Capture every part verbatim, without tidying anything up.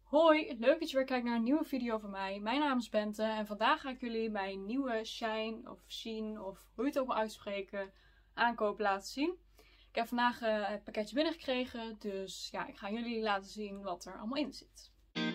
Hoi, leuk dat je weer kijkt naar een nieuwe video van mij. Mijn naam is Bente en vandaag ga ik jullie mijn nieuwe Shein of Shein of hoe je het ook wil uitspreken aankoop laten zien. Ik heb vandaag uh, het pakketje binnengekregen, dus ja, ik ga jullie laten zien wat er allemaal in zit.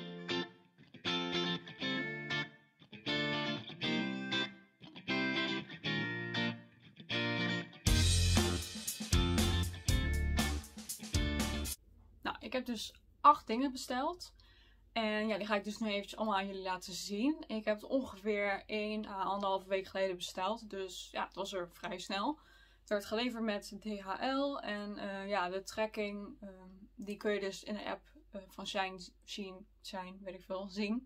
Nou, ik heb dus acht dingen besteld. En ja, die ga ik dus nu eventjes allemaal aan jullie laten zien. Ik heb het ongeveer één à anderhalve week geleden besteld. Dus ja, het was er vrij snel. Het werd geleverd met D H L. En uh, ja, de tracking, uh, die kun je dus in de app uh, van Shein, Shein, Shein, weet ik veel, zien.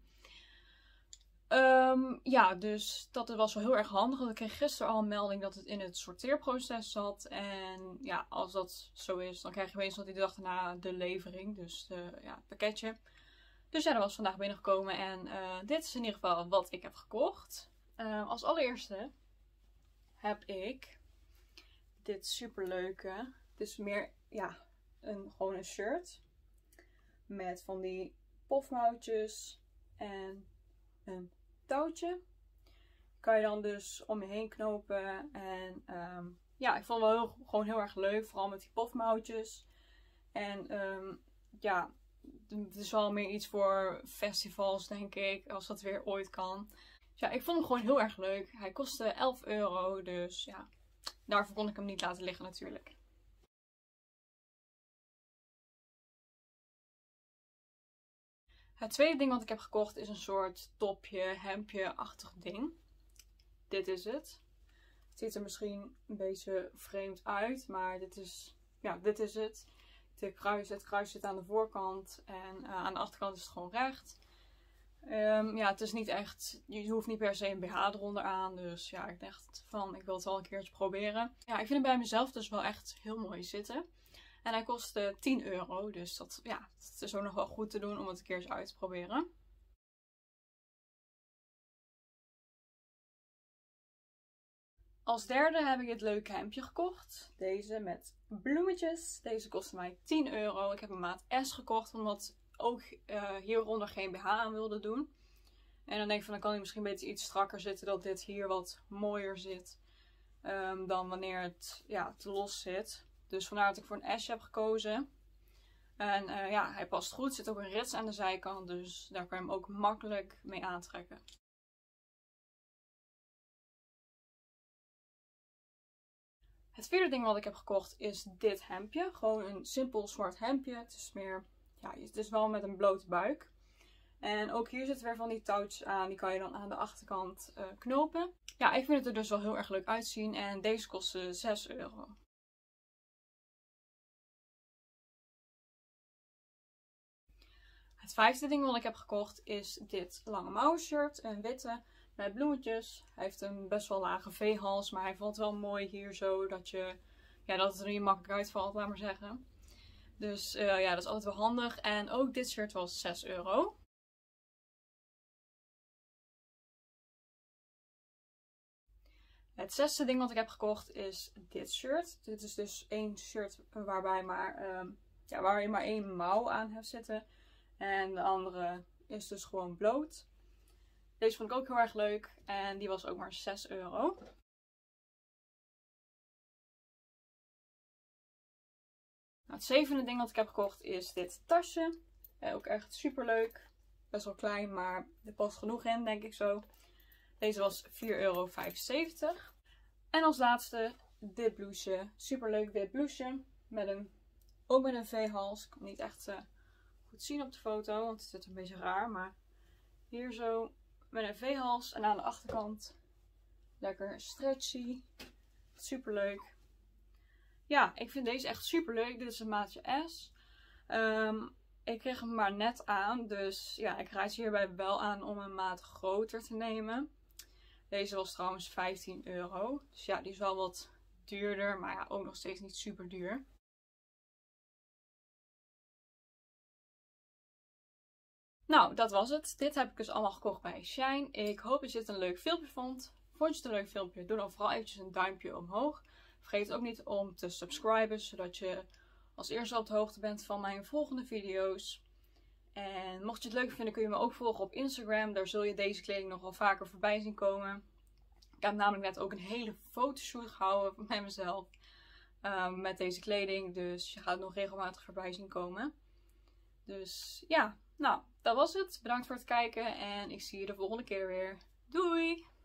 Um, ja, dus dat was wel heel erg handig. Want ik kreeg gisteren al een melding dat het in het sorteerproces zat. En ja, als dat zo is, dan krijg je meestal die dag daarna de levering. Dus uh, ja, het pakketje. Dus ja, dat was vandaag binnengekomen en uh, dit is in ieder geval wat ik heb gekocht. Uh, als allereerste heb ik dit superleuke. Het is meer, ja, een, gewoon een shirt. Met van die pofmouwtjes en een touwtje. Kan je dan dus om je heen knopen. En um, ja, ik vond het wel heel, gewoon heel erg leuk. Vooral met die pofmouwtjes. En um, ja... Het is wel meer iets voor festivals, denk ik, als dat weer ooit kan. Dus ja, ik vond hem gewoon heel erg leuk. Hij kostte elf euro, dus ja, daarvoor kon ik hem niet laten liggen natuurlijk. Het tweede ding wat ik heb gekocht is een soort topje, hemdje-achtig ding. Dit is het. Het ziet er misschien een beetje vreemd uit, maar dit is, ja, dit is het. De kruis, het kruis zit aan de voorkant en uh, aan de achterkant is het gewoon recht. Um, ja, het is niet echt, je hoeft niet per se een B H eronder aan. Dus ja, ik dacht van, ik wil het wel een keertje proberen. Ja, ik vind het bij mezelf dus wel echt heel mooi zitten. En hij kostte tien euro, dus dat, ja, het is ook nog wel goed te doen om het een keertje uit te proberen. Als derde heb ik dit leuke hemdje gekocht. Deze met bloemetjes. Deze kostte mij tien euro. Ik heb een maat S gekocht, omdat ik ook uh, hieronder geen B H aan wilde doen. En dan denk ik van, dan kan hij misschien een beetje iets strakker zitten, dat dit hier wat mooier zit. Um, dan wanneer het ja, te los zit. Dus vandaar dat ik voor een S heb gekozen. En uh, ja, hij past goed. Er zit ook een rits aan de zijkant, dus daar kan je hem ook makkelijk mee aantrekken. Het vierde ding wat ik heb gekocht is dit hemdje. Gewoon een simpel zwart hemdje. Het is meer, ja, het is wel met een blote buik. En ook hier zitten weer van die touwtjes aan. Die kan je dan aan de achterkant uh, knopen. Ja, ik vind het er dus wel heel erg leuk uitzien. En deze kostte zes euro. Het vijfde ding wat ik heb gekocht is dit lange mouwen shirt. Een witte. Met bloemetjes. Hij heeft een best wel lage V-hals, maar hij valt wel mooi hier zo dat, je, ja, dat het er niet makkelijk uitvalt, laat maar zeggen. Dus uh, ja, dat is altijd wel handig. En ook dit shirt was zes euro. Het zesde ding wat ik heb gekocht is dit shirt. Dit is dus één shirt waarbij maar, um, ja, waar je maar één mouw aan hebt zitten. En de andere is dus gewoon bloot. Deze vond ik ook heel erg leuk en die was ook maar zes euro. Nou, het zevende ding wat ik heb gekocht is dit tasje. Eh, ook echt super leuk. Best wel klein, maar er past genoeg in, denk ik zo. Deze was vier euro vijfenzeventig. En als laatste dit blouseje. Super leuk wit blouseje. Met een, ook met een V-hals. Ik kan het niet echt uh, goed zien op de foto, want het zit een beetje raar. Maar hier zo. Met een V-hals en aan de achterkant lekker stretchy. Super leuk. Ja, ik vind deze echt super leuk. Dit is een maatje S. Um, ik kreeg hem maar net aan. Dus ja, ik raad je hierbij wel aan om een maat groter te nemen. Deze was trouwens vijftien euro. Dus ja, die is wel wat duurder. Maar ja, ook nog steeds niet super duur. Nou, dat was het. Dit heb ik dus allemaal gekocht bij Shein. Ik hoop dat je het een leuk filmpje vond. Vond je het een leuk filmpje? Doe dan vooral eventjes een duimpje omhoog. Vergeet ook niet om te subscriben, zodat je als eerste op de hoogte bent van mijn volgende video's. En mocht je het leuk vinden kun je me ook volgen op Instagram. Daar zul je deze kleding nog wel vaker voorbij zien komen. Ik heb namelijk net ook een hele fotoshoot gehouden met mezelf. Um, met deze kleding. Dus je gaat het nog regelmatig voorbij zien komen. Dus ja, nou, dat was het. Bedankt voor het kijken. En ik zie je de volgende keer weer. Doei!